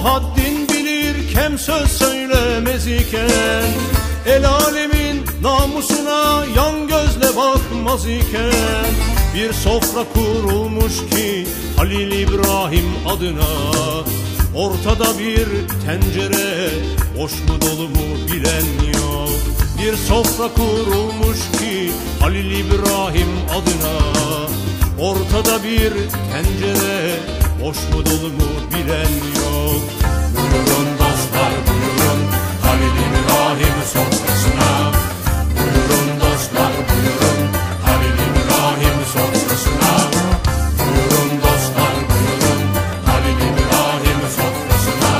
O haddin bilir kem söz söylemez iken, el alemin namusuna yan gözle bakmaz iken, bir sofra kurulmuş ki Halil İbrahim adına, ortada bir tencere boş mu dolu mu bilen yok. Bir sofra kurulmuş ki Halil İbrahim adına, ortada bir tencere boş mu dolu mu bilen yok. Buyurun dostlar buyurun Halil İbrahim sofrasına. Buyurun dostlar buyurun Halil İbrahim sofrasına. Buyurun dostlar buyurun Halil İbrahim sofrasına.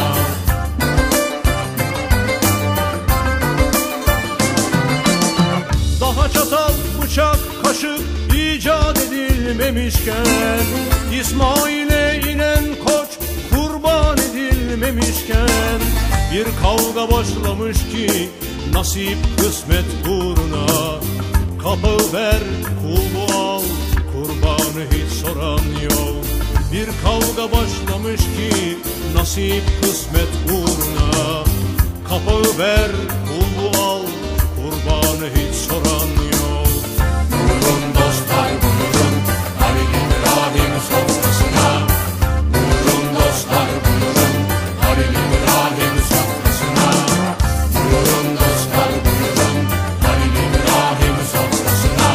Daha çatal, bıçak, kaşık icat edilmemişken, İsmail'e inen koç kurban edilmemişken, bir kavga başlamış ki nasip kısmet uğruna. Kapağı ver, kulu al, kurbanı hiç soran yok. Bir kavga başlamış ki nasip kısmet uğruna. Kapağı ver, kulu al, kurbanı hiç soran yok. Buyurun dostlar buyurun Halil İbrahim sofrasına. Buyurun dostlar buyurun Halil İbrahim sofrasına. Buyurun dostlar buyurun Halil İbrahim sofrasına.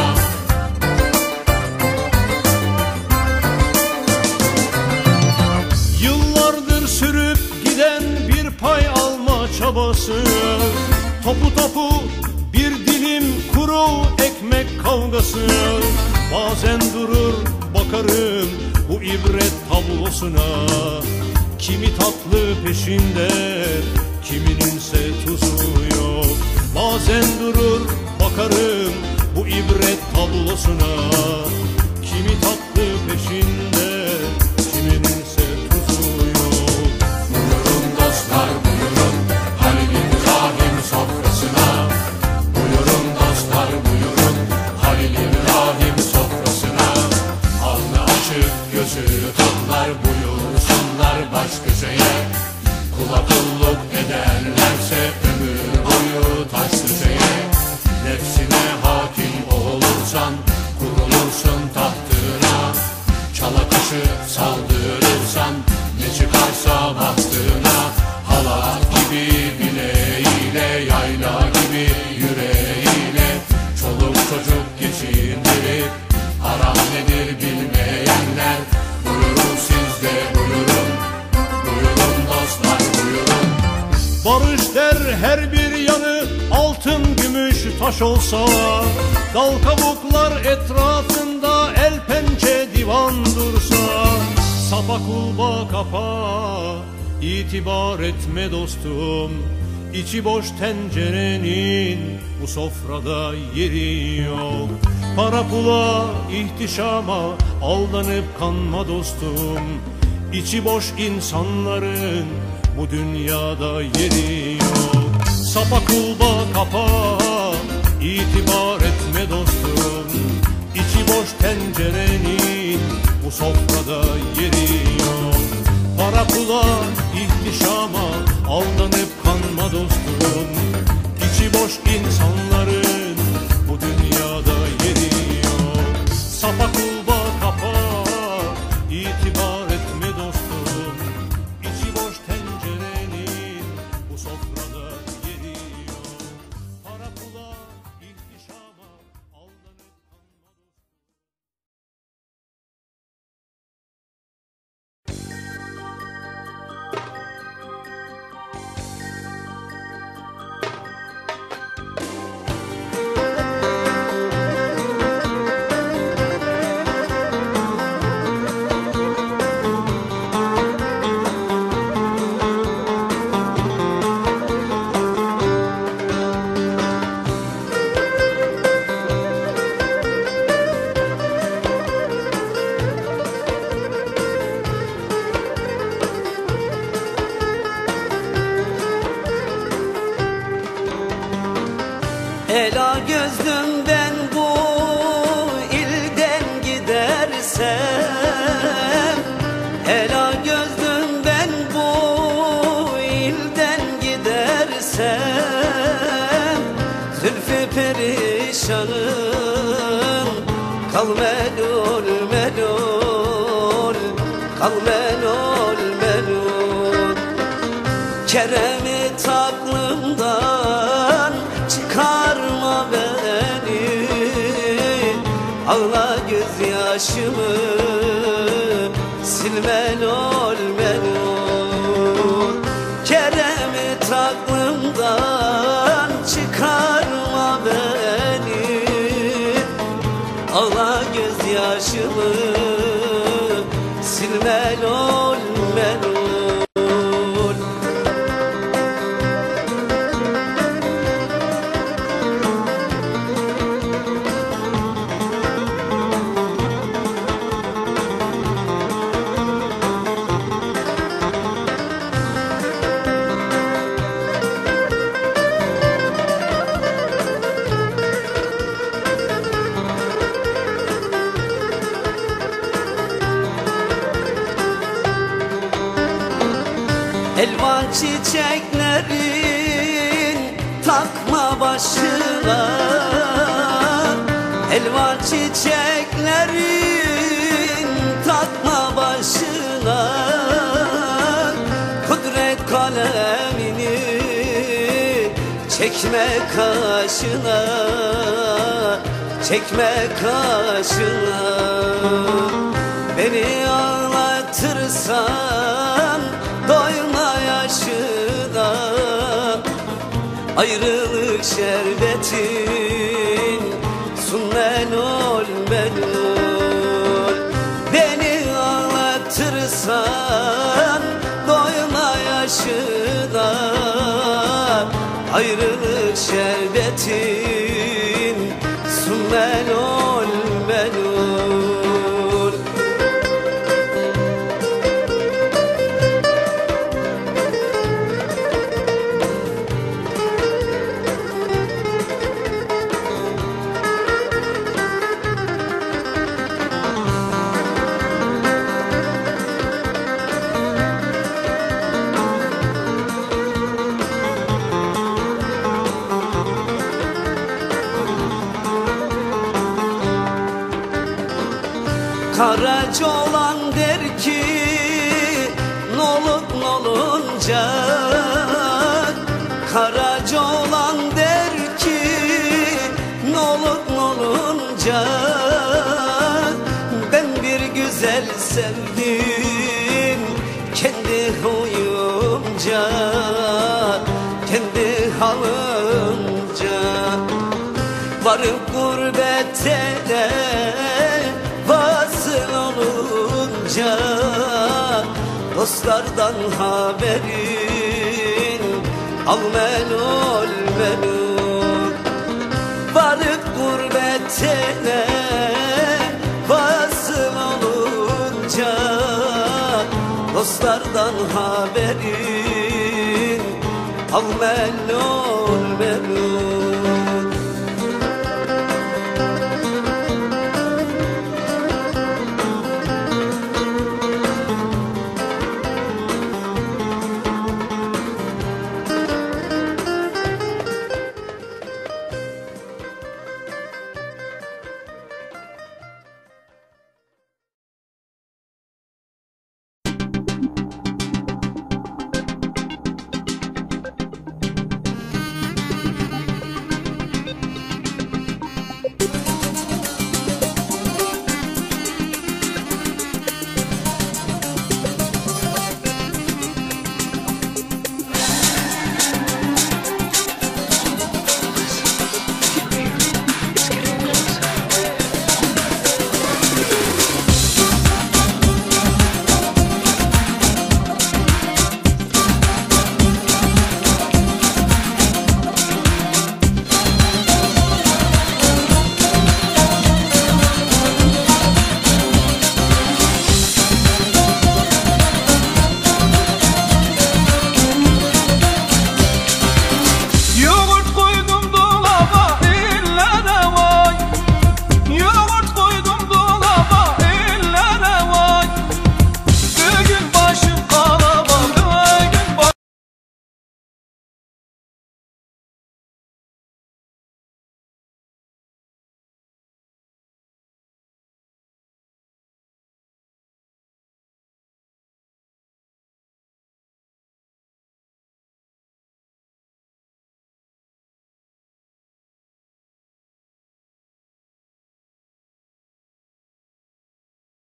Yıllardır sürüp giden bir pay alma çabası, topu topu bir dilim kuru ekmek kavgası. Bazen durur bakarım bu ibret tablosuna. Kimi tatlı peşinde, kimininse tuzu yok. Bazen durur bakarım bu ibret tablosuna. Kimi tatlı peşinde, kimininse tuzu yok. Buyurun dostlar buyurun Halil İbrahim sofrasına. Buyurun dostlar buyurun Halil İbrahim sofrasına. Alnı açık gözü tonlar buyursunlar baş köşeye. Kula kulluk ederlerse ömür boyu taş köşeye. Nefsine hakim olursan kurulursun tahtına. Çala kaşı saldırırsan ne çıkarsa baktığına. Halat gibi bileğiyle, yayla gibi yüreğiyle, çoluk çocuk geçindirip haram nedir bilmeyenler. Buyurun siz de buyurun, buyurun dostlar buyurun. Barış der her bir yanı altın gümüş taş olsa, dal kabuklar etrafında el pençe divan dursa. Sapa kulba kapa, itibar etme dostum. İçi boş tencerenin bu sofrada yeri yok. Para pula, ihtişama aldanıp kanma dostum. İçi boş insanların bu dünyada yeri yok. Sapa kulba kapa, itibar etme dostum. İçi boş tencerenin bu sofrada yeri yok. Para pula, ihtişama aldanıp kanma dostum. İçi boş insanların bu dünyada yeri yok. Sapa kulba kapa, itibar etme dostum. İçi boş tencerenin bu sofrada yeri yok. Para pula, ihtişama aldanıp kanma dostum. Ela gözlüm ben bu ilden gidersem, ela gözlüm ben bu desem zülfü perişanım. Kal melul melul, kal melul melul. Kerem'i aklımdan çıkarma beni, ağla gözyaşımı sil melul melul. Kerem'i aklımdan çıkarma beni, ağla gözyaşımı sil melul melul. Elvan çiçeklerin takma başına, elvan çiçeklerin takma başına. Kudret kalemini çekme kaşına, çekme kaşına. Beni ağlatırsan doyma yaşına, ayrılık şerbetin sun melul melul. Beni ağlatırsan doyma yaşına, ayrılık şerbetin sun melul melul. Karaca olan der ki nolup nolunca, karaca olan der ki nolup nolunca. Ben bir güzel sevdim kendi huyumca, kendi halımca. Varıp gurbete de vasıl olunca, dostlardan haberin al melul melul. Varıp gurbetine vasıl olunca, dostlardan haberin al melul melul.